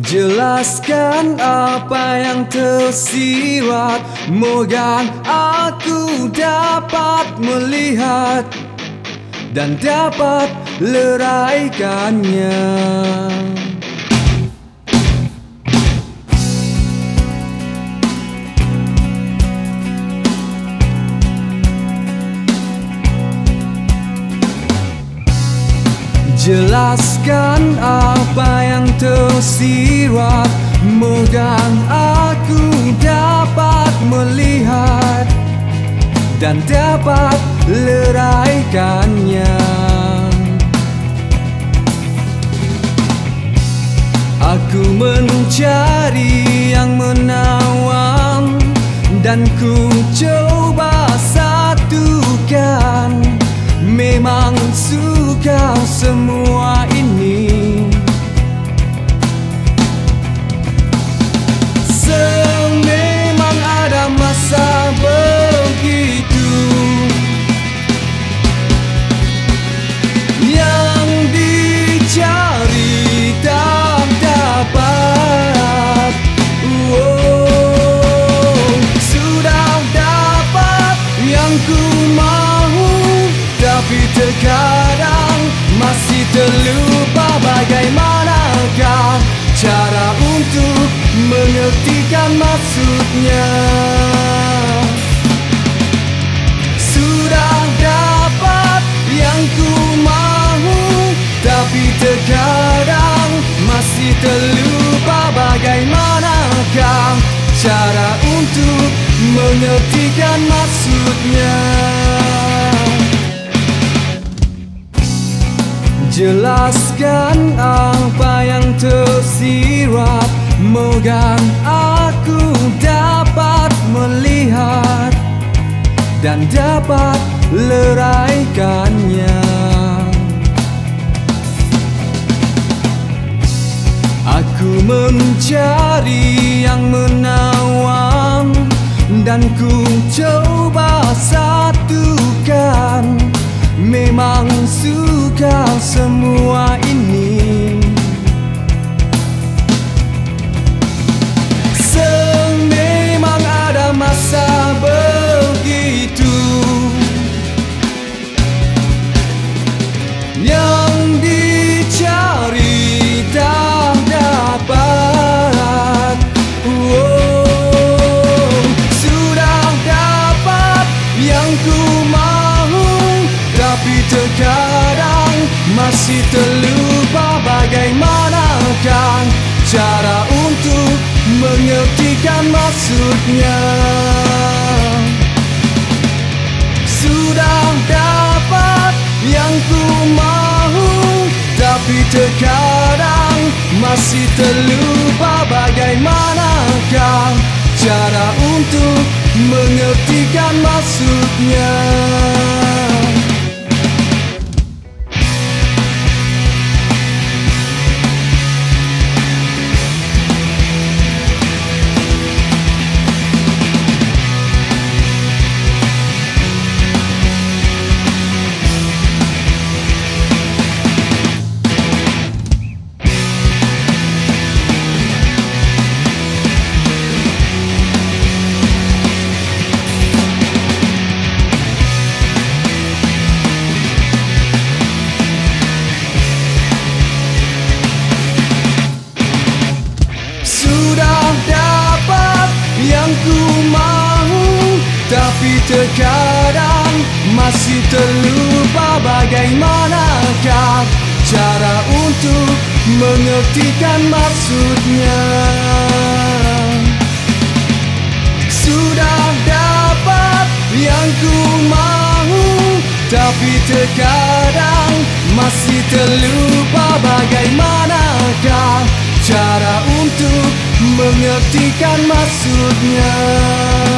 Jelaskan apa yang tersirat, moga aku dapat melihat dan dapat leraikannya. Jelaskan apa yang tersirat, moga aku dapat melihat dan dapat leraikannya. Aku mencari yang menawan dan ku coba satukan. Memang suka semua ini. Sememang ada masa begitu yang dicari tak dapat. Sudah dapat yang ku mahu, tapi terkadang masih terlupa bagaimanakah cara untuk mengertikan maksudnya. Sudah dapat yang ku mahu, tapi terkadang masih terlupa bagaimanakah cara untuk mengertikan maksudnya. Jelaskan apa yang tersirat, moga aku dapat melihat dan dapat leraikannya. Aku mencari yang menawan dan ku coba satukan. Memang suka semua ini. Sememang ada masa begitu yang dicari tak dapat. Sudah dapat yang ku mahu, tapi terkadang masih terlupa bagaimanakah cara untuk mengertikan maksudnya. Sudah dapat yang ku mahu, tapi terkadang masih terlupa bagaimanakah cara untuk mengertikan maksudnya. Yang ku mahu, tapi terkadang masih terlupa bagaimanakah cara untuk mengertikan maksudnya. Sudah dapat yang ku mahu, tapi terkadang masih terlupa bagaimanakah cara untuk mengertikan maksudnya.